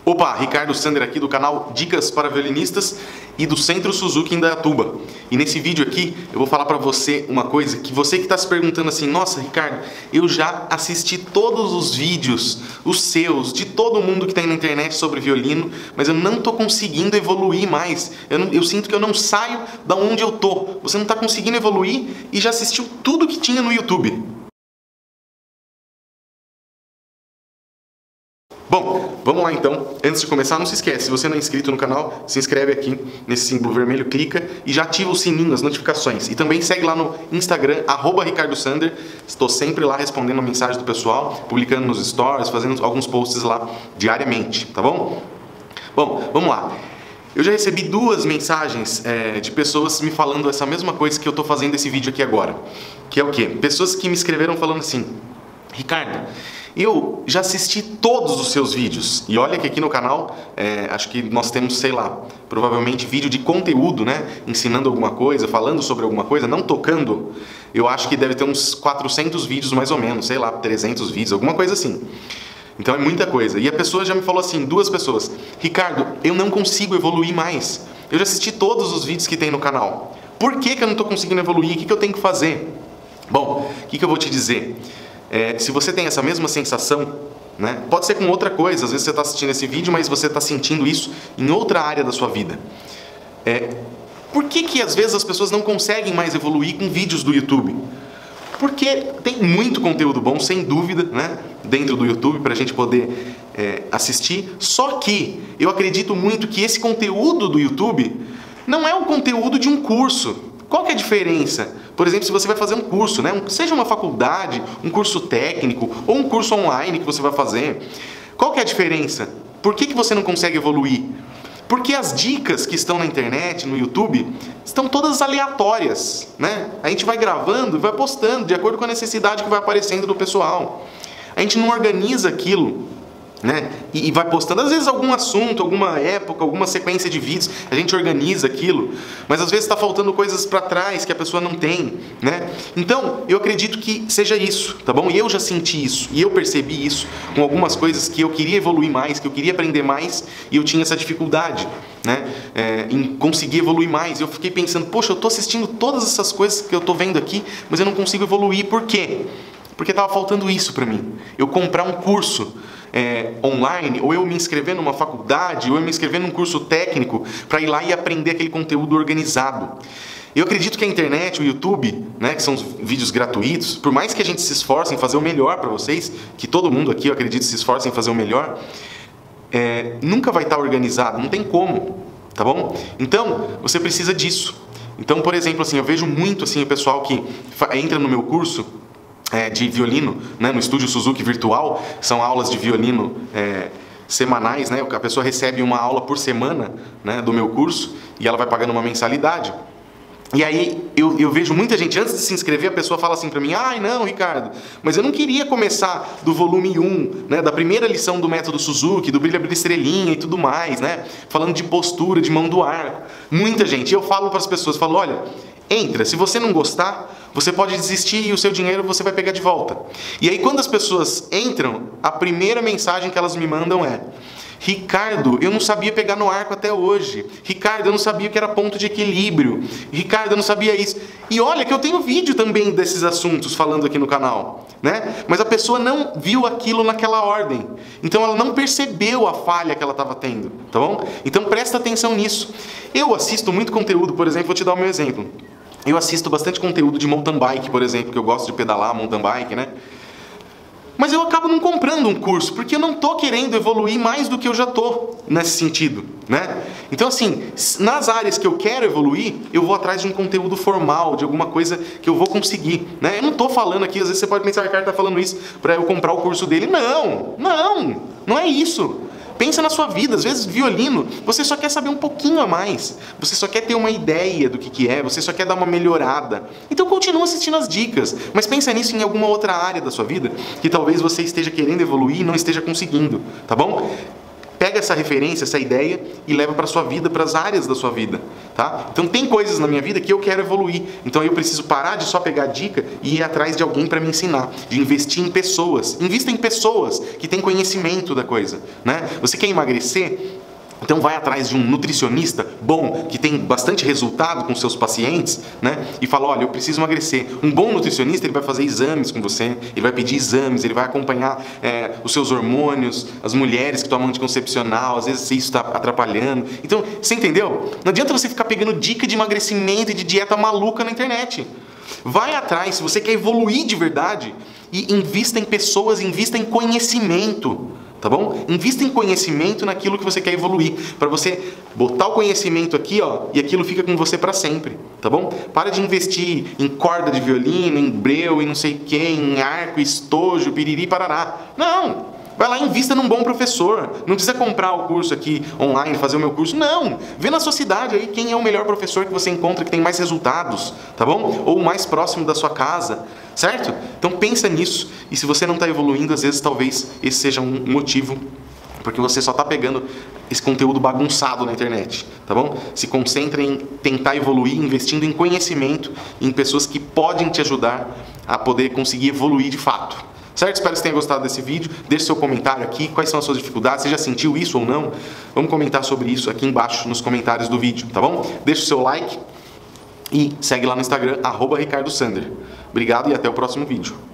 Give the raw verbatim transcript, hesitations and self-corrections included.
Opa, Ricardo Sander aqui do canal Dicas para Violinistas e do Centro Suzuki em Indaiatuba. E nesse vídeo aqui eu vou falar para você uma coisa que você que está se perguntando assim: nossa, Ricardo, eu já assisti todos os vídeos, os seus, de todo mundo que está aí na internet sobre violino, mas eu não estou conseguindo evoluir mais. Eu, não, eu sinto que eu não saio da onde eu tô. Você não está conseguindo evoluir e já assistiu tudo que tinha no YouTube. Bom, vamos lá então. Antes de começar, não se esquece, se você não é inscrito no canal, se inscreve aqui nesse símbolo vermelho, clica e já ativa o sininho, as notificações. E também segue lá no Instagram, arroba Ricardo Sander. Estou sempre lá respondendo a mensagem do pessoal, publicando nos stories, fazendo alguns posts lá diariamente, tá bom? Bom, vamos lá. Eu já recebi duas mensagens é, de pessoas me falando essa mesma coisa que eu estou fazendo esse vídeo aqui agora. Que é o quê? Pessoas que me escreveram falando assim: Ricardo, eu já assisti todos os seus vídeos. E olha que aqui no canal, é, acho que nós temos, sei lá, provavelmente vídeo de conteúdo, né? Ensinando alguma coisa, falando sobre alguma coisa, não tocando. Eu acho que deve ter uns quatrocentos vídeos mais ou menos, sei lá, trezentos vídeos, alguma coisa assim. Então é muita coisa. E a pessoa já me falou assim, duas pessoas: Ricardo, eu não consigo evoluir mais. Eu já assisti todos os vídeos que tem no canal. Por que que eu não estou conseguindo evoluir? O que que eu tenho que fazer? Bom, o que que eu vou te dizer? É, se você tem essa mesma sensação, né, pode ser com outra coisa, às vezes você está assistindo esse vídeo, mas você está sentindo isso em outra área da sua vida. É, por que que às vezes as pessoas não conseguem mais evoluir com vídeos do YouTube? Porque tem muito conteúdo bom, sem dúvida, né, dentro do YouTube para a gente poder é, assistir, só que eu acredito muito que esse conteúdo do YouTube não é o conteúdo de um curso. Qual que é a diferença? Por exemplo, se você vai fazer um curso, né? Seja uma faculdade, um curso técnico ou um curso online que você vai fazer, qual que é a diferença? Por que que você não consegue evoluir? Porque as dicas que estão na internet, no YouTube, estão todas aleatórias, né? A gente vai gravando e vai postando de acordo com a necessidade que vai aparecendo do pessoal. A gente não organiza aquilo, né? E, e vai postando, às vezes, algum assunto, alguma época, alguma sequência de vídeos, a gente organiza aquilo, mas às vezes está faltando coisas para trás que a pessoa não tem, né? Então, eu acredito que seja isso, tá bom? E eu já senti isso, e eu percebi isso com algumas coisas que eu queria evoluir mais, que eu queria aprender mais, e eu tinha essa dificuldade, né? É, em conseguir evoluir mais. Eu fiquei pensando, poxa, eu estou assistindo todas essas coisas que eu estou vendo aqui, mas eu não consigo evoluir. Por quê? Porque estava faltando isso para mim. Eu comprar um curso É, online, ou eu me inscrever numa faculdade, ou eu me inscrever num curso técnico para ir lá e aprender aquele conteúdo organizado. Eu acredito que a internet, o YouTube, né, que são os vídeos gratuitos, por mais que a gente se esforce em fazer o melhor para vocês, que todo mundo aqui, eu acredito, se esforce em fazer o melhor, é, nunca vai estar organizado, não tem como, tá bom? Então, você precisa disso. Então, por exemplo, assim, eu vejo muito assim, o pessoal que entra no meu curso É, de violino, né, no Estúdio Suzuki Virtual, são aulas de violino é, semanais, né, a pessoa recebe uma aula por semana, né, do meu curso, e ela vai pagando uma mensalidade. E aí eu, eu vejo muita gente, antes de se inscrever, a pessoa fala assim para mim: ai não, Ricardo, mas eu não queria começar do volume um, né, da primeira lição do método Suzuki, do brilha, brilha, estrelinha e tudo mais, né, falando de postura, de mão do arco. Muita gente, eu falo para as pessoas, falo: olha, entra, se você não gostar, você pode desistir e o seu dinheiro você vai pegar de volta. E aí quando as pessoas entram, a primeira mensagem que elas me mandam é: Ricardo, eu não sabia pegar no arco até hoje. Ricardo, eu não sabia que era ponto de equilíbrio. Ricardo, eu não sabia isso. E olha que eu tenho vídeo também desses assuntos falando aqui no canal, né? Mas a pessoa não viu aquilo naquela ordem. Então ela não percebeu a falha que ela estava tendo, tá bom? Então presta atenção nisso. Eu assisto muito conteúdo, por exemplo, vou te dar o meu exemplo. Eu assisto bastante conteúdo de mountain bike, por exemplo, que eu gosto de pedalar mountain bike, né? Mas eu acabo não comprando um curso, porque eu não estou querendo evoluir mais do que eu já estou nesse sentido, né? Então, assim, nas áreas que eu quero evoluir, eu vou atrás de um conteúdo formal, de alguma coisa que eu vou conseguir, né? Eu não estou falando aqui, às vezes você pode pensar que o cara está falando isso para eu comprar o curso dele. Não, não, não é isso. Pensa na sua vida, às vezes violino, você só quer saber um pouquinho a mais, você só quer ter uma ideia do que, que é, você só quer dar uma melhorada. Então continua assistindo as dicas, mas pensa nisso em alguma outra área da sua vida, que talvez você esteja querendo evoluir e não esteja conseguindo, tá bom? pega essa referência, essa ideia e leva para sua vida, para as áreas da sua vida, tá? Então tem coisas na minha vida que eu quero evoluir, então eu preciso parar de só pegar dica e ir atrás de alguém para me ensinar, de investir em pessoas. Invista em pessoas que têm conhecimento da coisa, né? Você quer emagrecer? Então vai atrás de um nutricionista bom, que tem bastante resultado com seus pacientes, né? E fala, olha, eu preciso emagrecer. Um bom nutricionista, ele vai fazer exames com você, ele vai pedir exames, ele vai acompanhar é, os seus hormônios, as mulheres que tomam anticoncepcional, às vezes isso está atrapalhando. Então, você entendeu? Não adianta você ficar pegando dica de emagrecimento e de dieta maluca na internet. Vai atrás, se você quer evoluir de verdade, e invista em pessoas, invista em conhecimento. Tá bom? Invista em conhecimento naquilo que você quer evoluir, para você botar o conhecimento aqui, ó, e aquilo fica com você para sempre, tá bom? Para de investir em corda de violino, em breu, em não sei o que, em arco, estojo, piriri, parará. Não! Vai lá e invista num bom professor. Não precisa comprar o curso aqui online, fazer o meu curso. Não! Vê na sua cidade aí quem é o melhor professor que você encontra, que tem mais resultados, tá bom? Ou mais próximo da sua casa, certo? Então pensa nisso. E se você não está evoluindo, às vezes talvez esse seja um motivo, porque você só está pegando esse conteúdo bagunçado na internet, tá bom? Se concentre em tentar evoluir, investindo em conhecimento, em pessoas que podem te ajudar a poder conseguir evoluir de fato. Certo? Espero que você tenha gostado desse vídeo. Deixe seu comentário aqui, quais são as suas dificuldades, você já sentiu isso ou não? Vamos comentar sobre isso aqui embaixo nos comentários do vídeo, tá bom? Deixe o seu like e segue lá no Instagram, arroba Ricardo Sander. Obrigado e até o próximo vídeo.